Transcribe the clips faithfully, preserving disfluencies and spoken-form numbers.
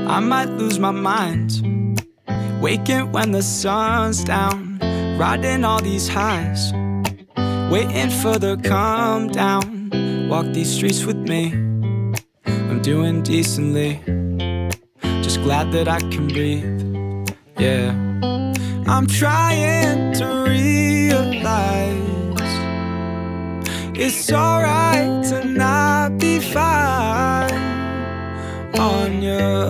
I might lose my mind, waking when the sun's down, riding all these highs, waiting for the calm down. Walk these streets with me, I'm doing decently, just glad that I can breathe, yeah. I'm trying to realize it's alright to not be fine on your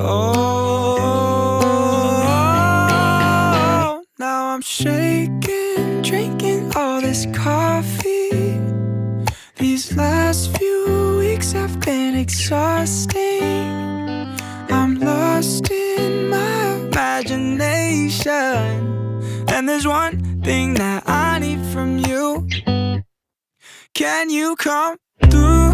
own. Now I'm shaking, drinking all this coffee. These last few weeks have been exhausting. I'm lost in my imagination, and there's one thing that I need from you. Can you come through?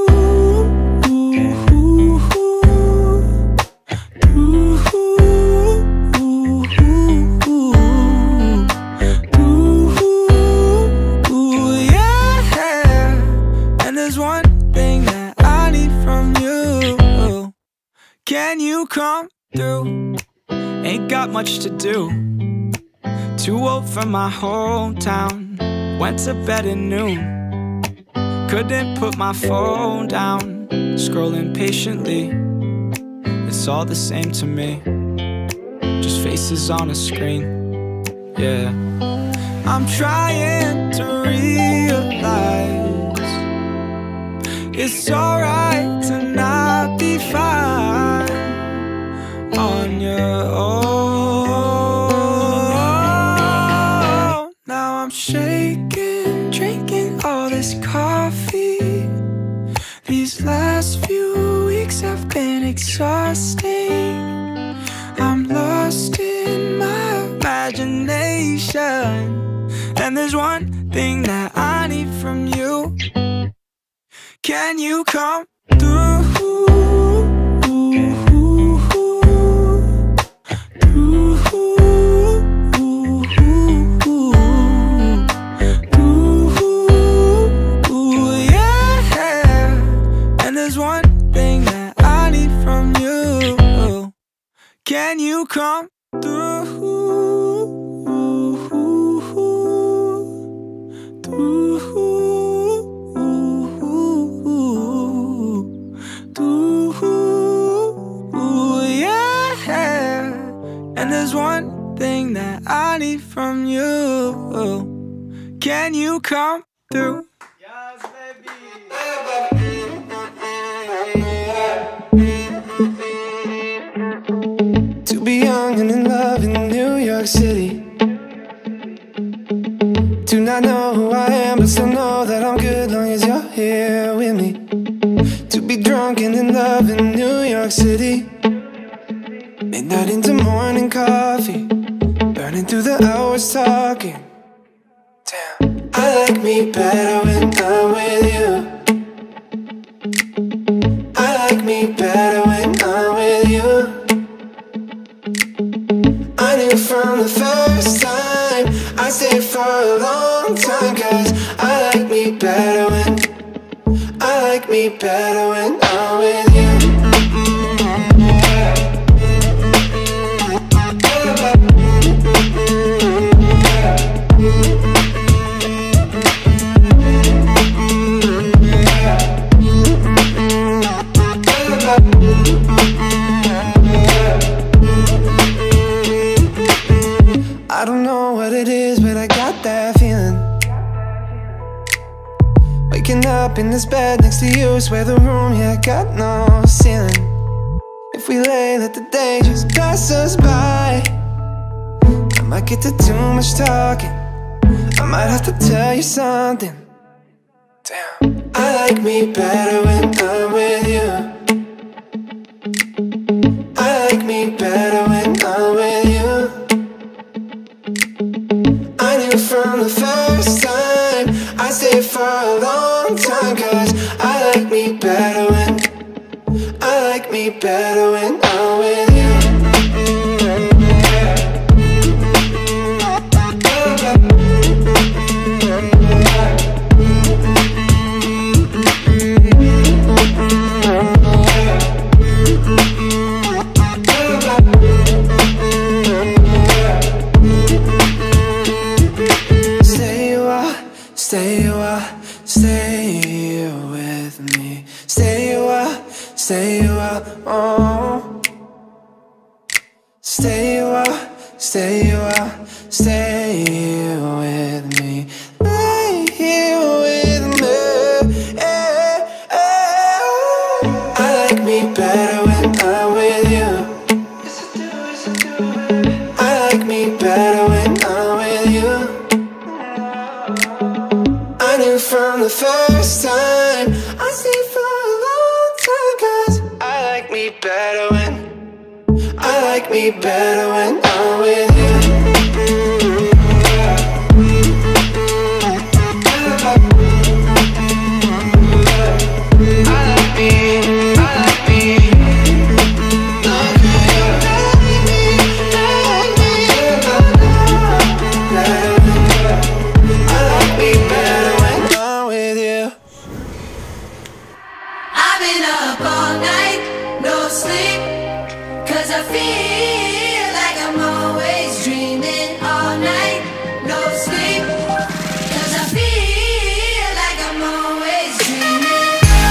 Can you come through? Ain't got much to do, too old for my hometown. Went to bed at noon, couldn't put my phone down. Scrolling patiently, it's all the same to me, just faces on a screen, yeah. I'm trying to realize it's alright to not be fine on your own. Now I'm shaking, drinking all this coffee. These last few weeks have been exhausting. I'm lost in my imagination, and there's one thing that I need from you. Can you come through? Can you come through? Through, through, yeah. And there's one thing that I need from you. Can you come through? Yes, baby. To be young and in love in New York City, do not know who I am, but still know that I'm good long as you're here with me. To be drunk and in love in New York City, midnight into morning coffee, burning through the hours talking. Damn, I like me better when I'm with you. I like me better when I'm with you. I knew from the first time I stayed for a long time, cause I like me better when I like me better when I'm with you. I don't know what it is, but I got that feeling. Waking up in this bed next to you, swear the room, yeah, got no ceiling. If we lay, let the day just pass us by. I might get to too much talking, I might have to tell you something. Damn, I like me better when I'm with you. I like me better when I'm with you. I knew from the first time I stayed for a long time, cause I like me better when I like me better when I'm with you. stay a while, oh. Stay a while, stay a while, stay here with me. Lay here with me, yeah, yeah. I like me better when I'm with you. Yes I do, yes I do. I like me better when I'm with you. I knew from the first time, I stayed for a long time, 'cause I like me better when I like me better when I'm with you. I like me, I like me. I like me better when I'm with you. I've been up all night, no sleep, 'cause I feel like I'm always dreaming all night, no sleep, 'cause I feel like I'm always dreaming.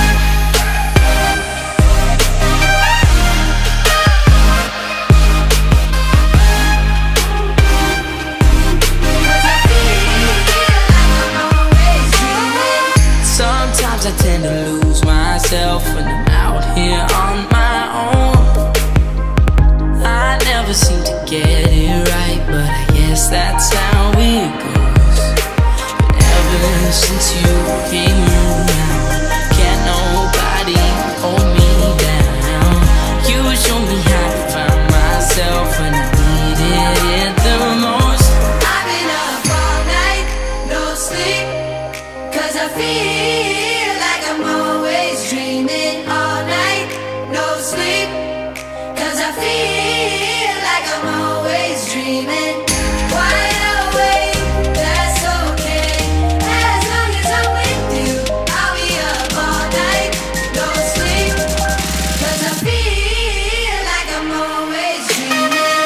Sometimes I tend to lose myself when I'm out here on my own. I never seem to get it right, but I guess that's how it goes. But ever since you came around, can't nobody hold me down. You showed me how to find myself when I needed it the most. I've been up all night, no sleep, 'cause I feel like I'm always dreaming all night, no sleep, 'cause I feel like I'm always dreaming. Wide awake, that's okay, as long as I'm with you. I'll be up all night, no sleep, 'cause I feel like I'm always dreaming.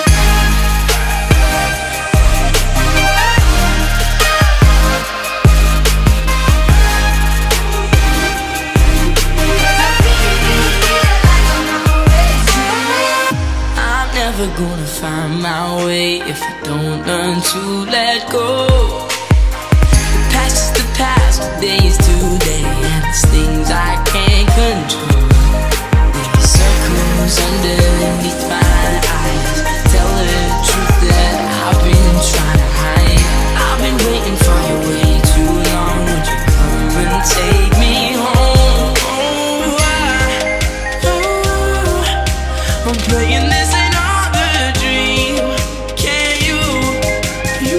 I'm never gonna find my way if I don't learn to let go. The past is the past, today's today, and it's things I can't control. These circles underneath my eyes tell the truth that I've been trying to hide. I've been waiting for you way too long. Would you come and take me home? Oh, I, oh, I'm playing this another dream. Can you, you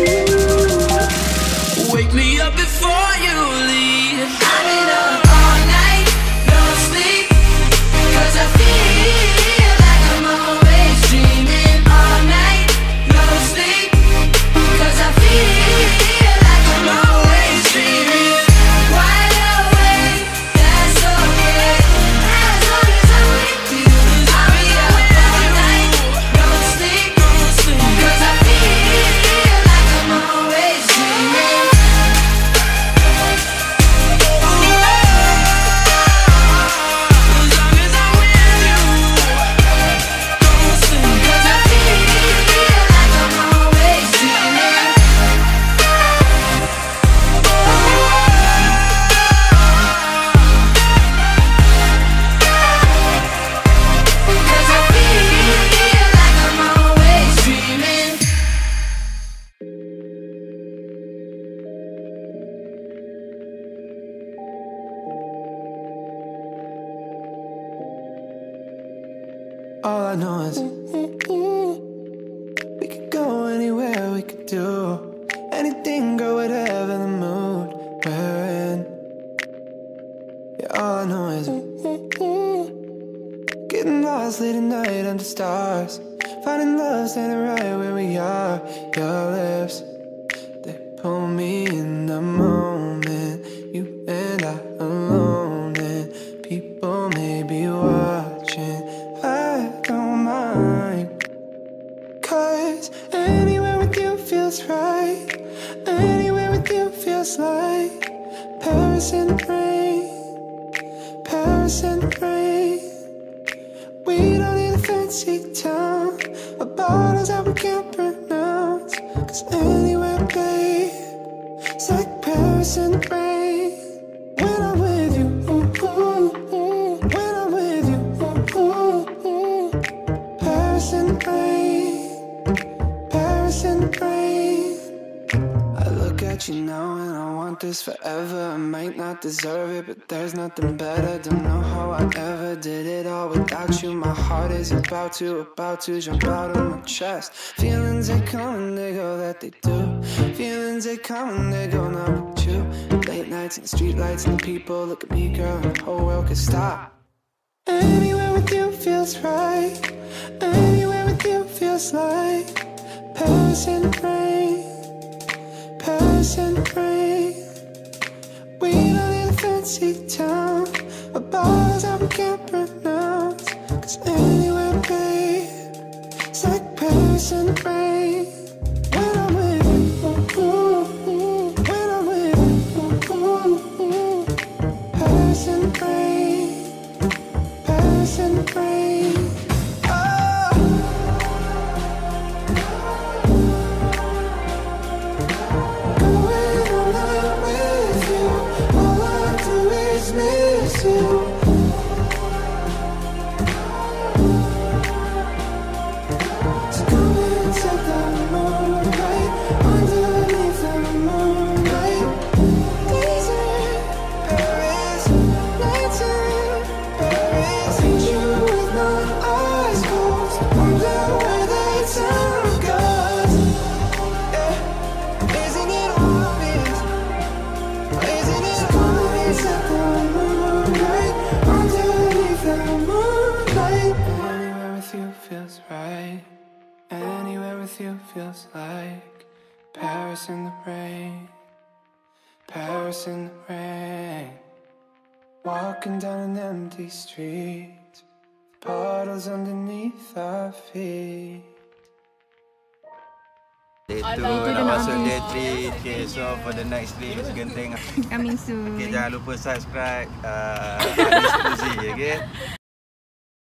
wake me up before you leave? I've been up all night, no sleep, 'cause I feel like I'm always dreaming all night, no sleep, 'cause I feel like I'm always dreaming. Wide awake, that's okay, as long as I'm with you. I'll be up all night, no sleep, 'cause I feel like I'm always dreaming. All I know is we could go anywhere, we could do anything, go whatever the mood we're in. Yeah, all I know is getting lost late at night under stars, finding love standing right where we are. Your lips, they pull me in the moment, you and I alone, and people may be watching. I don't mind, 'cause anywhere with you feels right, anywhere with you feels like Paris in the rain, Paris in the rain. fancy town with bottles that we can't pronounce. Cause anywhere, babe, it's like Paris in the rain. When I'm with you, ooh, ooh, ooh. When I'm with you, ooh, ooh, ooh. Paris in the rain, Paris in the rain. I look at you now and I want this forever. I might not deserve it, but there's nothing better. Don't know how I ever did it all without you. My heart is about to, about to jump out of my chest. Feelings they come and they go, that they do. Feelings they come and they go, not with you. Late nights and the street lights and the people look at me, girl, and the whole world could stop. Anywhere with you feels right. Anywhere with you feels like Paris in the rain, Paris in the rain. We don't need a fancy town with bottles that we can't pronounce. Cause anywhere, babe, it's like Paris in the rain. When I'm with you, ooh, ooh, ooh. When I'm with you, ooh, ooh, ooh. Paris in the rain, Paris in the rain. Miss you. So come and set the moonlight underneath the moonlight. Days in Paris, nights in Paris. Paint you with my eyes closed. Wonder where the sun goes. Yeah, isn't it obvious? Isn't it obvious that the anywhere with you feels right. Anywhere with you feels like Paris in the rain, Paris in the rain. Walking down an empty street, puddles underneath our feet. Day two, dah masuk day three. Okay, so for the next day, genting. Coming soon. Okay, jangan lupa subscribe uh, Anis Puzi, okay?